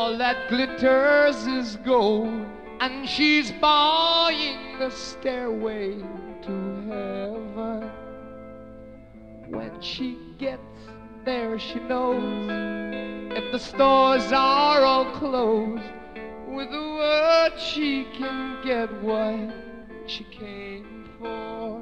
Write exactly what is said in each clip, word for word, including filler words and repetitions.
all that glitters is gold, and she's buying the stairway to heaven. When she gets there, she knows if the stores are all closed, with a word she can get what she came for.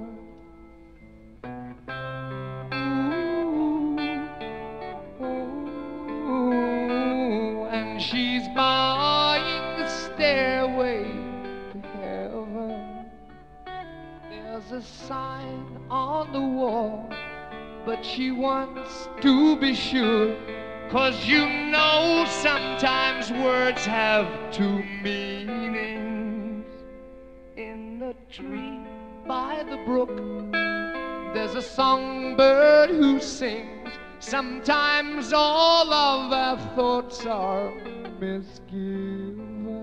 She's buying the stairway to heaven. There's a sign on the wall, but she wants to be sure, 'cause you know sometimes words have two meanings. In the tree by the brook, there's a songbird who sings. Sometimes all of our thoughts are misgiven.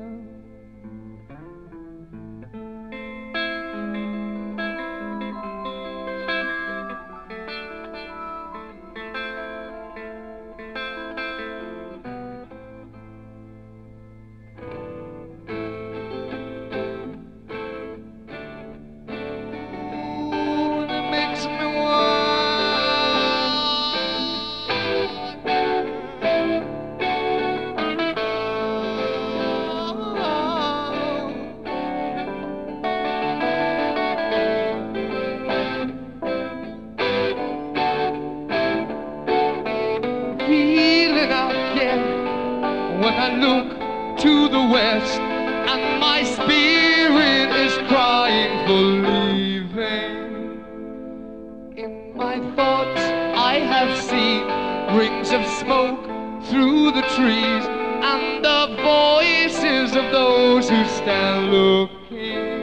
When I look to the west, and my spirit is crying for leaving. In my thoughts I have seen rings of smoke through the trees, and the voices of those who stand looking.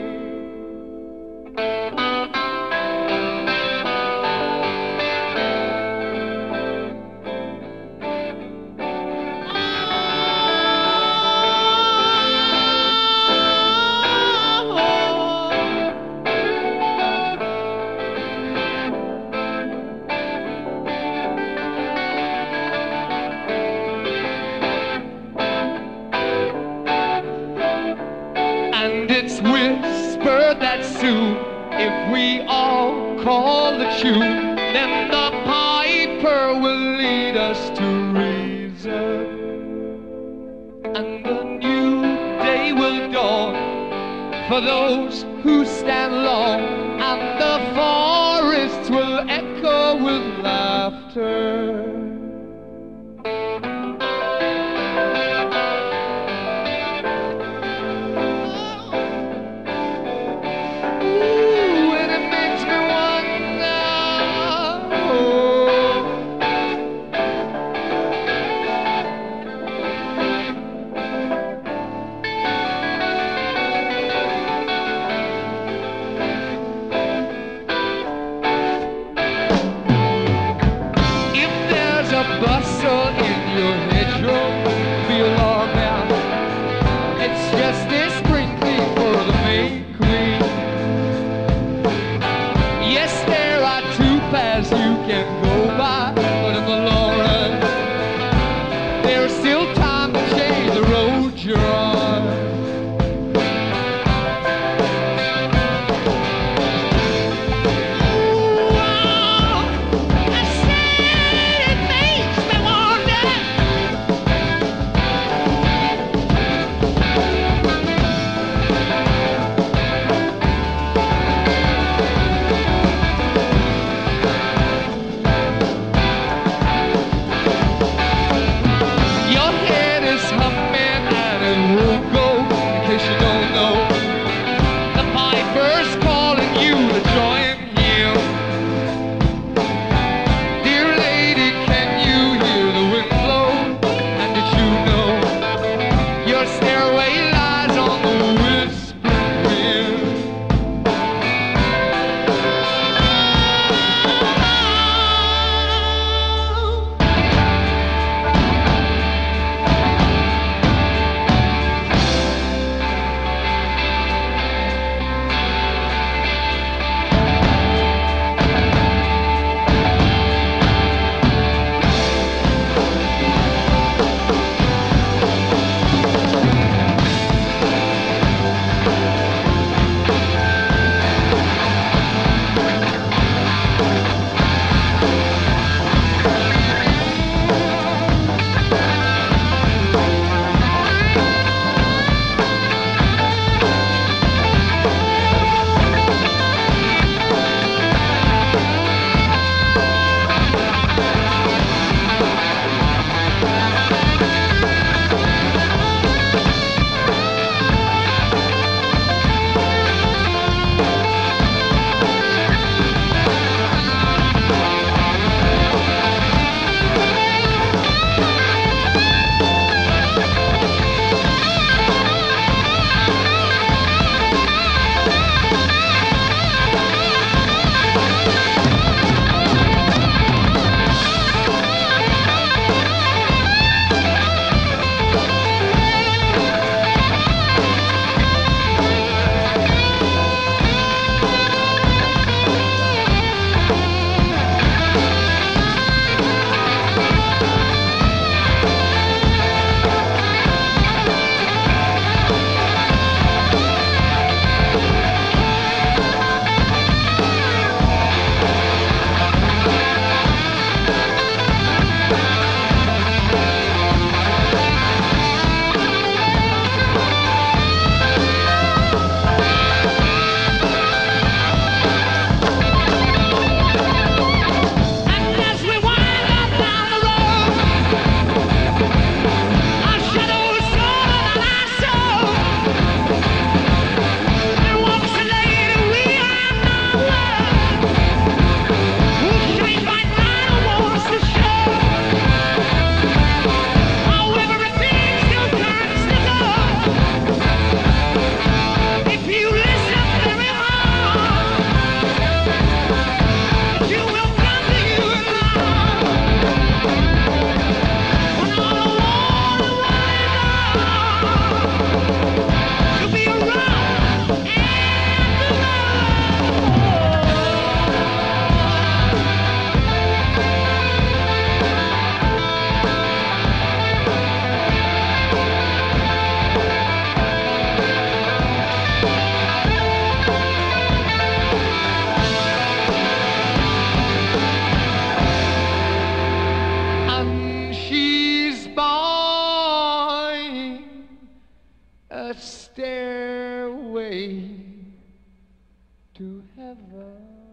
It's whispered that soon, if we all call the tune, then the piper will lead us to reason, and a new day will dawn for those who stand long, and the forests will echo with laughter. Bustle in your hedgerow, feel all now. It's just a sprinkling for the May Queen. to heaven.